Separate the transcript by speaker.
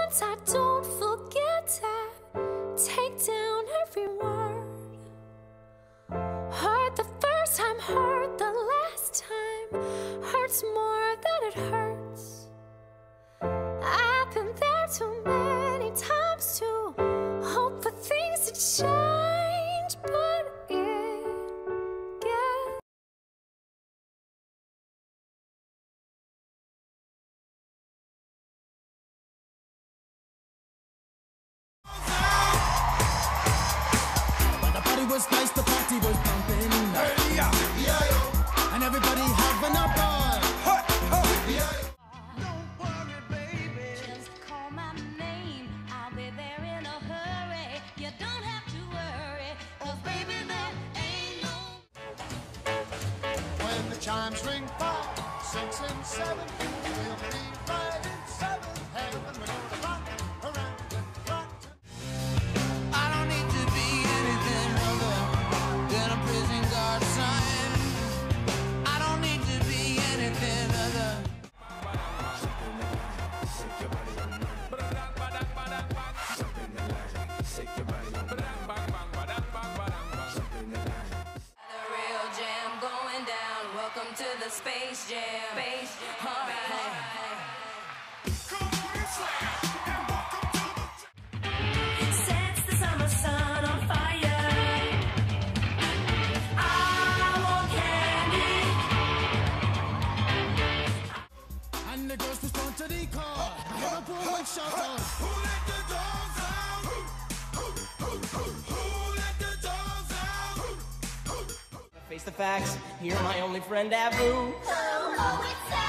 Speaker 1: once I don't forget that. Take down every word. Heard the first time, heard the last time. Hurts more than it hurts. I've been there too many times to hope for things to change, but it gets.
Speaker 2: But the party was nice, the party was pumping. Hey, yeah. Yeah. And everybody having a ball. Yeah.
Speaker 3: Don't worry, baby.
Speaker 1: Just call my name, I'll be there in a hurry. You don't have to worry, 'cause baby, there ain't no.
Speaker 3: When the chimes ring 5, 6, and 7, we'll be right in 7th heaven. We're gonna rock around and rock.
Speaker 2: I don't need to be anything other than a prison guard son. I don't need to be anything other.
Speaker 1: The real jam going down. Welcome to the Space Jam. Space Jam. All right. Sets the summer sun on fire. I want candy.
Speaker 2: And the girls respond to the call. Liverpool and shout out. Who let the dogs out? Who let the dogs out?
Speaker 4: Face the facts, you're my only friend, Abu.
Speaker 1: Oh, it's